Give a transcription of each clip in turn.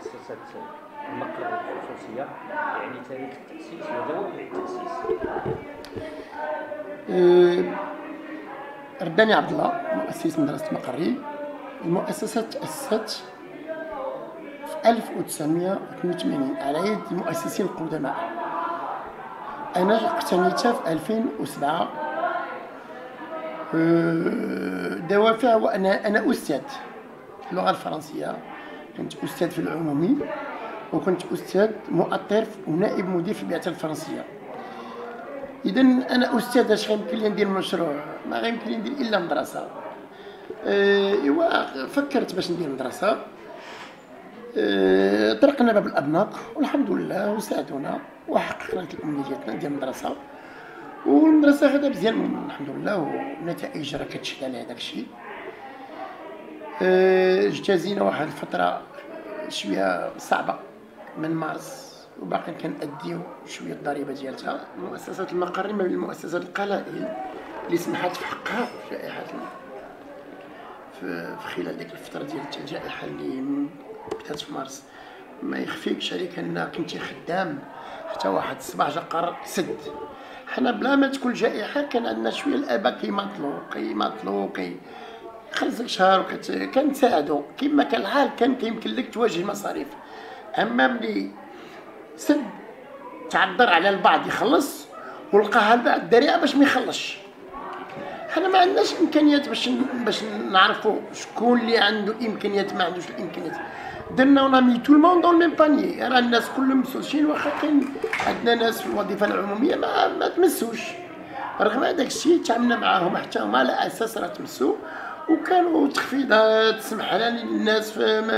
مؤسسة المقر الخصوصية، يعني تاريخ التأسيس ودوافع التأسيس. رباني عبد الله مؤسس مدرسة مقري. المؤسسة تأسست في 1982 على يد المؤسسين القدماء. أنا اقتنيتها في 2007. دوافع، وأنا أستاذ في اللغة الفرنسية، كنت أستاذ في العمومي، وكنت أستاذ مؤطر ونائب مدير في البعثة الفرنسية. إذا أنا أستاذ، اش غيمكن لي ندير مشروع؟ ما غيمكن لي ندير إلا مدرسة. إيوا فكرت باش ندير مدرسة. طرقنا باب الأبناق والحمد لله وساعدونا وحققنا الأمنية ديالنا ندير مدرسة، والمدرسة غادا مزيان الحمد لله، والنتائج راه كتشهد على هذاك الشيء. اجتازينا واحد الفترة شوية صعبة من مارس، وباقي كنأديو شوية الضريبة ديالتها. مؤسسة المقر من المؤسسات القلائل اللي سمحت في حقها في جائحة في خلال ديك الفترة ديال الجائحة اللي بدات في مارس. ما يخفيكش عليك ان كنتي خدام حتى واحد الصباح جا قرر سد. حنا بلا ما تكون جائحة كان عندنا شوية الآباء كيماطلو خلصك شهر كنساعدو كيما كان الحال، كان كيمكن لك تواجه مصاريف. اما ملي سد تعذر على البعض يخلص ولقاها البعض الدريعة باش ما يخلصش. حنا ما عندناش امكانيات باش نعرفوا شكون اللي عنده امكانيات ما عندوش الامكانيات. درنا ونامي تو الموند دون ميم باني، راه الناس كلهم مسوسين، واخا كاين عندنا ناس في الوظيفه العموميه ما تمسوش. رغم هذاك الشيء تعاملنا معاهم حتى هما على اساس راه تمسوا، وكانوا تخفيضات تسمح لنا الناس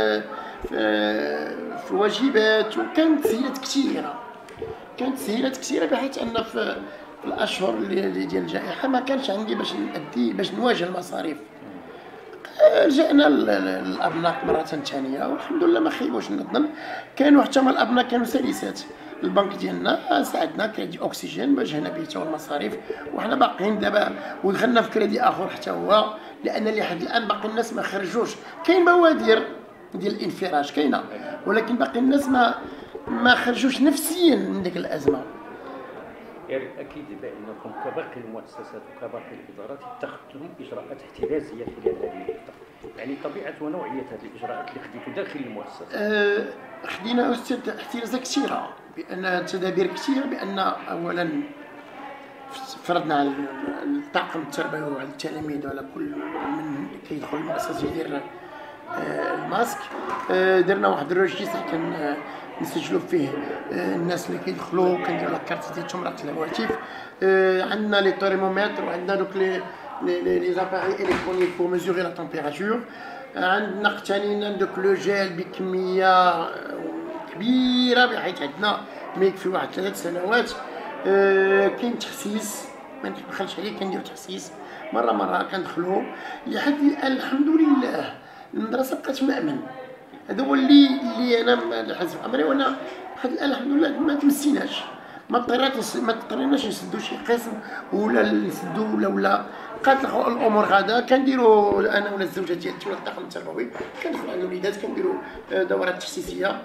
في واجبات، وكانت تسهيلات كثيره بحيث ان في الاشهر اللي ديال الجائحه ما كانش عندي باش نواجه المصاريف. لجأنا للابناق مره ثانيه والحمد لله ما خيبوش النظم. كانوا حتى هما الابناق كانوا سلسات. البنك ديالنا ساعدنا كريدي اكسجين واجهنا به حتى المصاريف، وحنا باقيين دابا ودخلنا في كريدي اخر حتى هو، لان لحد الان باقي الناس ما خرجوش. كاين بوادر ديال الانفراج كاينه، ولكن باقي الناس ما خرجوش نفسيا من ديك الازمه. يعني اكيد بانكم كباقي المؤسسات وكباقي الادارات اتخذتم اجراءات احترازيه خلال هذه الفتره، يعني طبيعه ونوعيه هذه الاجراءات اللي خديتوا داخل المؤسسه. خدينا استاذ احترازات كثيره، بان تدابير كثيره، بان اولا فرضنا على الطاقم التربوي وعلى التلاميذ وعلى كل من كيدخل المؤسسه يدير الماسك. درنا واحد الروجيستر كان نسجلوا فيه الناس اللي كيدخلوا، كنديروا لاكارت ديالهم رقم الهواتف. عندنا لي تيرمومتر، وعندنا دوك لي زاباري الكترونيك بور ميزوري لا تمبيراتور. عندنا اقتنينا دوك لو جيل بكميه كبيره بحيث عندنا ما يكفي واحد 3 سنوات. كاين تحسيس، ما نبخلش عليك، كنديروا تحسيس مره كندخلوا. لحد الان الحمد لله المدرسه بقات مأمن. هذا هو اللي انا حاسس بامري، وانا لحد الان الحمد لله ما تمسيناش، ما اضطريناش نسدوا شي قسم ولا نسدوا ولا بقات الامور غادا. كنديروا انا ولا الزوجه ديالتي ولا الطاقم التربوي كندخلوا عند الوليدات كنديروا دورات تحسيسيه.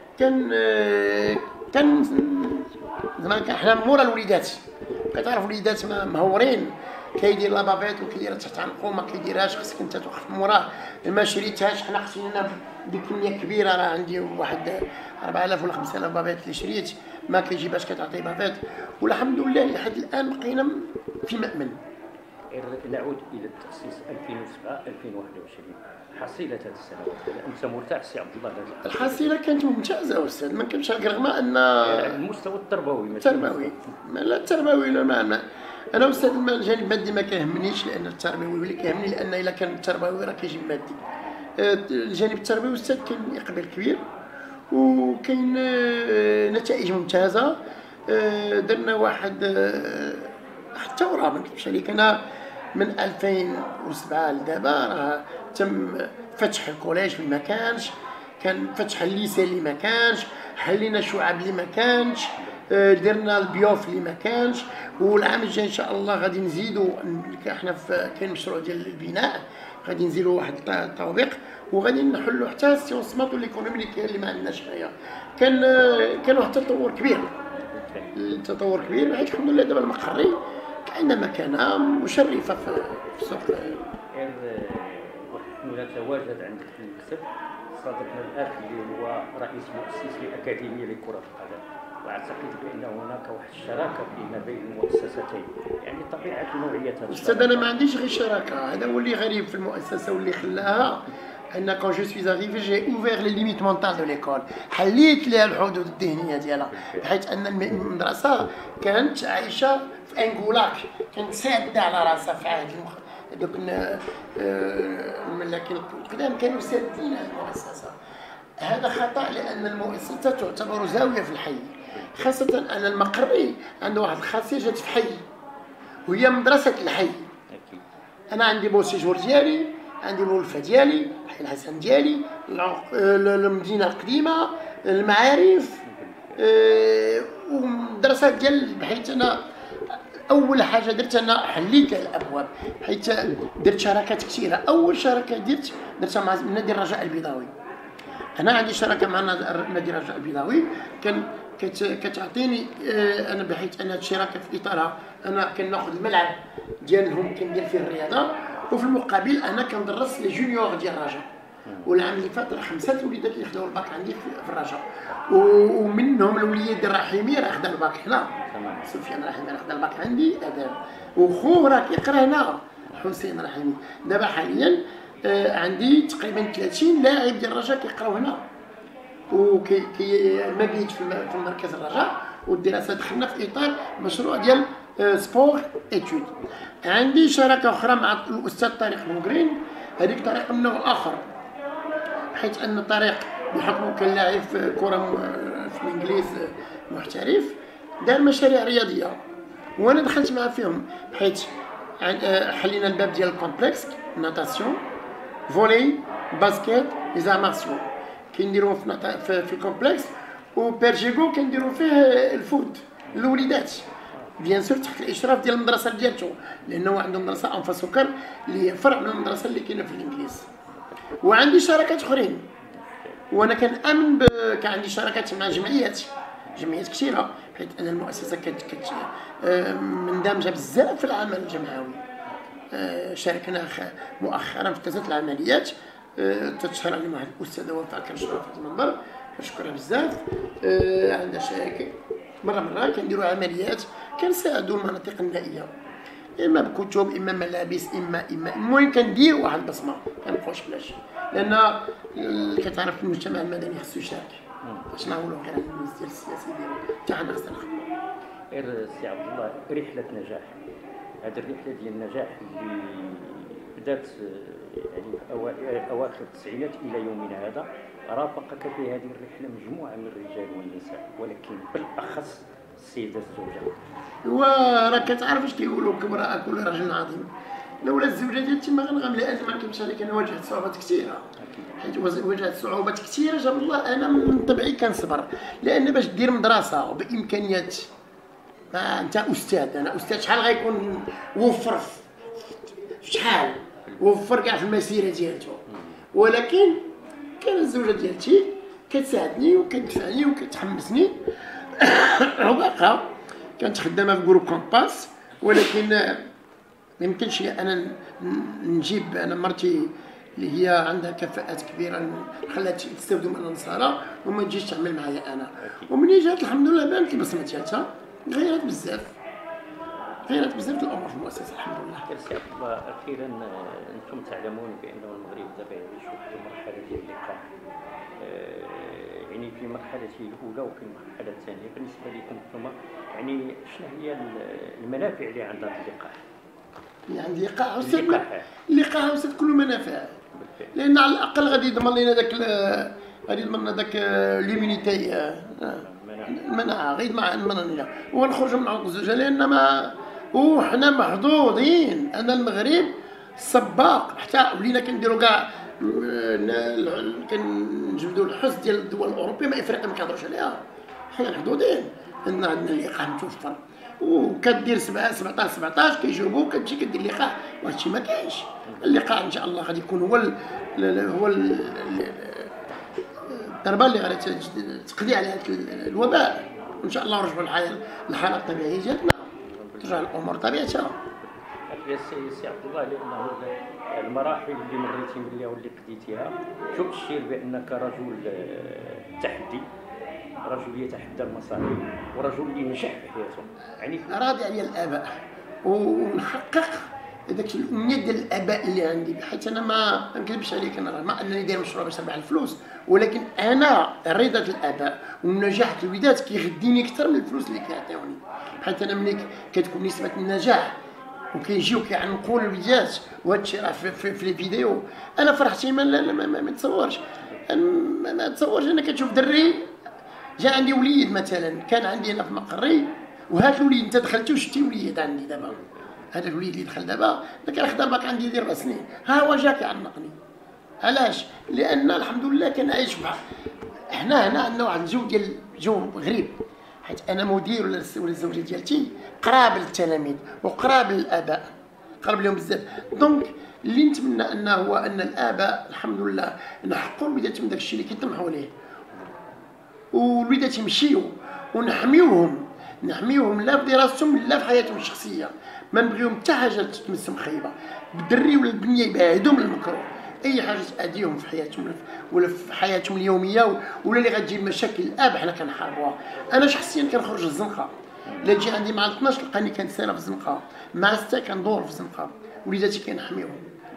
كان زعما حنا مورا الوليدات، كتعرف الوليدات مهورين، كيدير لابافيت وكيديرها تحت عنقو ما كيديرهاش، خصك انت توقف موراه. ما شريتهاش، حنا خصنا بكميه كبيره، راه عندي واحد 4000 ولا 5000 بافيت اللي شريت ما كيجيبهاش كتعطي بافيت. والحمد لله لحد الان بقينا في مأمن. نعود الى التاسيس 2007 2021، حصيله هذه السنوات انت مرتاح سي عبد الله؟ الحصيله كانت ممتازه استاذ، ما كنتش رغم ان المستوى التربوي لا التربوي ما انا استاذ الجانب المادي ما كيهمنيش، لان التربوي هو اللي كيهمني، لان الا كان التربوي راه كيجي مادي. الجانب التربوي استاذ كاين اقبال كبير وكاين نتائج ممتازه. درنا واحد حتى وراه ما نكذبش عليك، انا من 2007 لدابا راه تم فتح الكوليج اللي ما كانش، كان فتح الليسي اللي ما كانش، حلينا شعب اللي ما كانش. درنا البيوف اللي ما كانش، والعام الجاي ان شاء الله غادي نزيدوا. احنا كاين مشروع ديال البناء غادي نزيدوا واحد الطوابق، وغادي نحلوا حتى السيونسمون ليكونومي اللي ما عندناش حنايا. كان واحد التطور كبير، بحيث الحمد لله دابا المقري عندنا مكانه مشرفه في السوق. نحن نتواجد عندك في المكتب صديقنا الاخ اللي هو رئيس مؤسس لاكاديميه لكره القدم، واعتقد بان هناك واحد الشراكه ما بين المؤسستين، يعني طبيعه ونوعيه هذا استاذ انا ما عنديش غير شراكه، هذا هو اللي غريب في المؤسسه واللي خلاها ان كون جو سوي اريفي جي اوفير لي ليميت مونتال دو ليكول، حليت لها الحدود الذهنيه ديالها، بحيث ان المدرسه كانت عايشه في انغولاك، كانت ساده على راسها في عهد دوك الملاكين القدام كانوا سادين المؤسسه. هذا خطا لان المؤسسه تعتبر زاويه في الحي، خاصه ان المقري عنده واحد الخاصيه جات في حي وهي مدرسه الحي. انا عندي بوسيجور ديالي، عندي الولفه ديالي، حي الحسن ديالي، المدينه القديمه، المعارف، ومدرسات ديال. بحيث انا اول حاجه درت انا حليت الابواب، حيت درت شراكات كثيره. اول شراكه درتها مع نادي الرجاء البيضاوي. انا عندي شراكه مع نادي الرجاء البيضاوي، كتعطيني انا، بحيث ان الشراكه في اطارها انا كناخذ الملعب ديالهم كندير فيه الرياضه، وفي المقابل انا كندرس لي جونيور ديال الرجاء. والعام اللي فات 5 الوليدات اللي خداو الباك عندي في الرجاء، ومنهم الوليد الرحيمي راه خدا الباك هنا، سفيان رحيمي راه خدا الباك عندي اداب، وخوه راه كيقرا هنا حسين رحيمي. دابا حاليا عندي تقريبا 30 لاعب ديال الرجاء كيقراو هنا، مبيت في مركز الرجاء، والدراسه دخلنا في اطار مشروع ديال سبور ايتود. عندي شراكه اخرى مع الاستاذ طارق بوغرين، هذيك طريقه من نوع اخر، حيث ان طارق بحكمه كان لاعب في كره في الانجليز محترف، دار مشاريع رياضيه وانا دخلت معاه فيهم، حيث حلينا الباب ديال الكومبلكس، ناتاسيون، فولي، باسكيت، لي زارماسيون كنديروا في الكومبلكس، وبيرجيكو كنديروا فيه الفوت الوليدات بيان سور تحت الاشراف ديال المدرسه ديالته، لانه عنده مدرسه انفا سكر اللي هي فرع من المدرسه اللي كاينه في الانجليز. وعندي شراكات اخرين، وانا كنامن كان عندي شراكات مع جمعيات كثيره، حيث ان المؤسسه كانت مندمجه بزاف في العمل الجمعوي. شاركنا مؤخرا في 3 العمليات تتشهر عليهم واحد الاستاذه وفاء كنشكرها في المنبر، كنشكرها بزاف. عندنا شركه مره كنديروا عمليات كنساعدوا المناطق النائيه، اما بكتب، اما ملابس، اما المهم كندير واحد البصمه، كنبقاوش بلاش، لان كتعرف المجتمع المدني خصو يشارك، باش نعاونوا غير على الناس ديال السياسي ديالو، حتى حنا خصنا نخدموا. غير سي عبد الله، رحله نجاح، هذه الرحله ديال النجاح اللي بدات يعني في اواخر التسعينات الى يومنا هذا، رافقك في هذه الرحله مجموعه من الرجال والنساء، ولكن بالاخص السيده الزوجه. وراه كتعرف اش كيقولوا كامراه كل رجل عظيم، لولا الزوجه ديالتي ما غنغم، لان ما كنتش عليك. انا واجهت صعوبات كثيره، حيت واجهت صعوبات كثيره. جاب الله انا من طبعي كنصبر، لان باش دير مدرسه بامكانيات، ما انت استاذ، انا استاذ، شحال غيكون وفر شحال وفر كاع في المسيره ديالته، ولكن كان الزوجه ديالتي كتساعدني وكتدفعني وكتحمسني. وباقا كانت خدامه في جروب كومباس، ولكن ما يمكنش انا نجيب انا مرتي اللي هي عندها كفاءات كبيره خلات تستافدوا من النصارى وما تجيش تعمل معايا انا. ومني جات الحمد لله بانت البصمه ديالتها، غيرت بزاف الامور في المؤسسه الحمد لله. سي عبد الله، اخيرا انتم تعلمون بان المغرب دابا يعيش في مرحله ديال اللقاح، يعني في المرحله الاولى وفي المرحله الثانيه. بالنسبه لكم انتم يعني شنو هي المنافع اللي عند هذا اللقاح؟ اللي عند اللقاح استاذ كله منافع، لان على الاقل غادي يضمن لنا داك ليمينيتي، المناعه، غير مع المناعه ونخرجوا من عنق الزوجه، لان ما وحنا محظوظين ان المغرب سباق، حتى ولينا كنديروا كاع كنجبدوا الحس ديال الدول الاوروبيه، ما افريقيا ما كنهضروش عليها، حنا محظوظين. عندنا اللقاح متوفر، وكدير 17 كيجاوبوك كتمشي كدير اللقاح، وهادشي ما كاينش. اللقاح ان شاء الله غادي يكون هو الضربه اللي غادي تقضي على هذا الوباء، وان شاء الله نرجعوا الحاله الطبيعيه ديالنا، ترجع الامور طبيعتها. يا سي عبد الله، لانه المراحل اللي مريتي بها واللي قضيتيها، شو تشير بانك رجل تحدي، رجل يتحدى المصائب، ورجل اللي نجح في حياته. يعني راضي عليا الاباء ونحقق هذاك الامنيات ديال الاباء اللي عندي، بحيث انا ما نكذبش عليك، انا ما انني داير مشروع باش نربح الفلوس، ولكن انا رضا الاباء ونجاح الوليدات كيغديني اكثر من الفلوس اللي كيعطيوني، بحيث انا ملي كتكون نسبه النجاح وكيجيو كيعنقوا الوليدات، وهادشي راه في لي فيديو، انا فرحتي ما تصورش. ما تصورش انا كتشوف دري جا عندي وليد مثلا، كان عندي انا في مقري، وهذا الوليد انت دخلتي وشتي وليد عندي دابا، هذا الوليد اللي دخل دابا ما كان خدام باقي عندي 4 سنين، ها هو جا كيعنقني. علاش؟ لان الحمد لله كنعيش مع حنا هنا عندنا واحد الجو غريب، حيت انا مدير ولا الزوجه ديالتي قراب للتلاميذ وقراب للاباء، قرب لهم بزاف. دونك اللي نتمنى انه هو ان الاباء الحمد لله نحقوا الوليدات من داك الشيء اللي كيطمحوا ليه، والوليدات يمشيو ونحميوهم لا في دراستهم لا في حياتهم الشخصيه، ما نبغيهم حتى حاجه تمسهم خايبه، بالدري ولا البنيه يبعدوا من المكروه، اي حاجه تاذيهم في حياتهم ولا في حياتهم اليوميه ولا اللي غتجيب مشاكل الاب حنا كنحاربوها. انا شخصيا كنخرج للزنقه، الا تجي عندي مع 12 لقاني كنسير في الزنقه، مع 6 كندور في الزنقه، وليداتي كنحميهم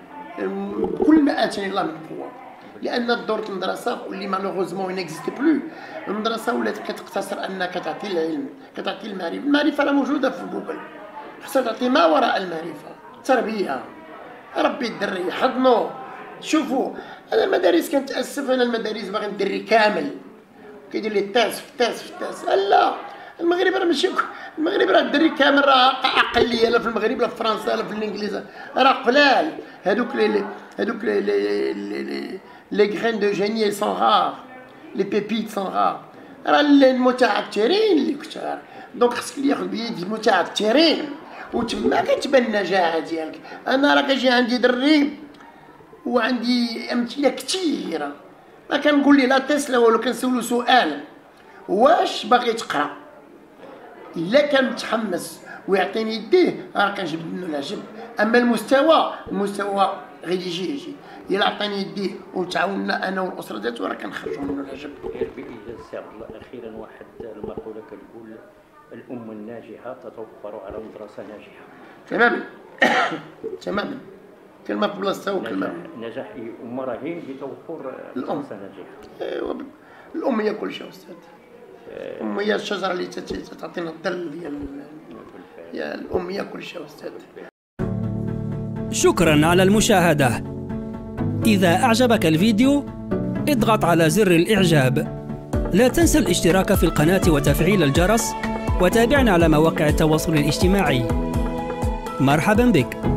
بكل ما اتاني الله من قوه، لان دورة المدرسه واللي مالوغوزمون نيكزيست بلو، المدرسه ولات كتقتصر انك تعطي العلم، كتعطي المعرفه راه موجوده في جوجل، خصها تعطي ما وراء المعرفه، التربيه، ربي الدري حضنو. شوفوا انا المدارس كنتاسف، انا المدارس باغي الدري كامل كيدير لي التاس في التاس، لا المغرب راه ماشي، المغرب راه الدري كامل راه اقليه، لا في المغرب لا في فرنسا لا في الانجليز، راه قلال. هذوك لي غرين دو جيني سون رار، لي بيبيت سون رار، راه المتعثرين اللي كثار. دونك خصك اللي ياخذ بيد المتعثرين وتما كتبان النجاعه ديالك. انا راه كيجي عندي دري وعندي امثله كثيره، ما كنقول ليه لا تسلا ولو كنسولو سؤال واش باغي تقرا، الا كان متحمس ويعطيني يديه راه كنجبد منه العجب. اما المستوى غير يجي الا عطاني يديه وتعاوننا انا والاسره ديالته راه كنخرجوا منه العجب. بالاجازه سي عبد الله، اخيرا واحد المقوله كتقول الام الناجحه تتوفر على مدرسه ناجحه. تماما كلمه بلاصتها وكلمه نجاح الام راهين بتوفر مدرسه ناجحه. الام هي كل شيء استاذ، الام هي الشجره اللي تعطينا الظل ديال يا الام هي كل شيء استاذ. شكرا على المشاهدة. إذا أعجبك الفيديو اضغط على زر الإعجاب، لا تنسى الاشتراك في القناة وتفعيل الجرس، وتابعنا على مواقع التواصل الاجتماعي. مرحبا بك.